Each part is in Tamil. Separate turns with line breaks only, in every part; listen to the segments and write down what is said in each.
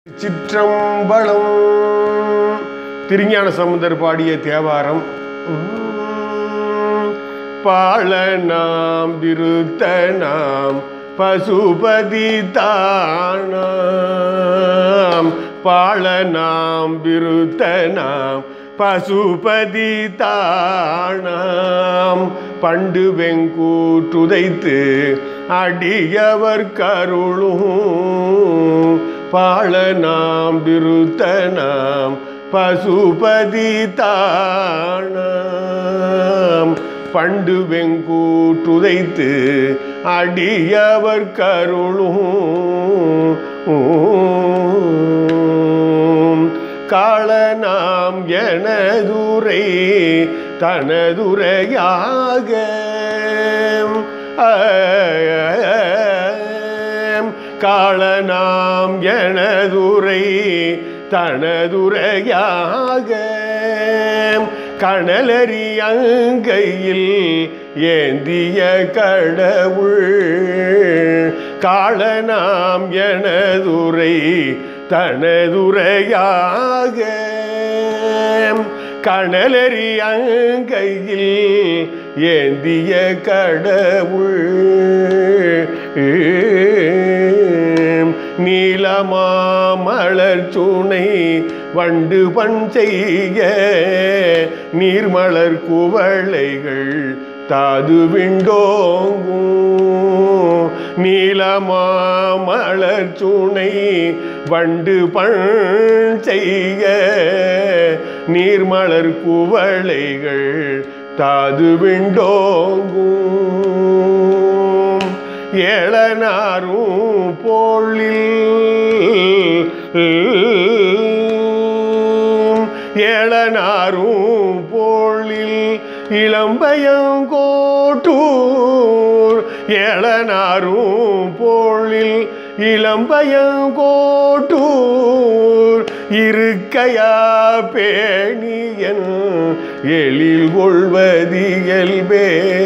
சிற்றம்பலம் திருஞான சம்பந்தர் பாடிய தேவாரம். பாழனாம் திருத்தனாம் பசுபதி தானாம், பாழனாம் விருத்தனாம் பசுபதி தானாம், பண்டு வெங்கூற்றுதைத்து அடியவர் கருளும், பாழனாம் விருத்தனாம் பசுபதி தானாம், பண்டு வெங்கூற்றுதைத்து அடியவர் கருளும், காளனாம் எனதுரை தனதுரையாக காளனாம் எனதுரை தனதுரையாக கணலறியங்கையில் ஏந்திய கடவுள், காளனாம் எனதுரை தனதுரையாக கணலறியங்கையில் ஏந்திய கடவுள், நீலமாமலர் சுனை வண்டு பண் செய்ய நீர்மலர் குவளைகள் தாது விண்டோங்கும், நீலமாமலர் சுனை வண்டு பண் செய்ய நீர்மலர் குவளைகள் தாது விண்டோங்கும், ஏளனாரும் போழில் ஏளனாரும் போழில் இளம்பயங்கோட்டூர், ஏளனாரும் போழில் இளம்பயங்கோட்டூர், இருக்கையா பேணியன் எழில் கொள்வதியல்பே,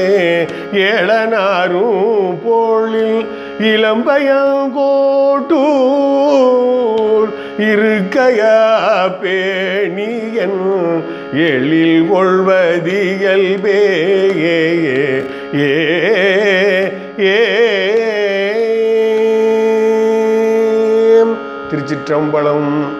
ஏளனாரும் போழில் இளம்பயங்கோட்டூர், இருக்கையா பேணியன் எழில் கொள்வதியல்பே, ஏ ஏ திருச்சிற்றம்பலம்.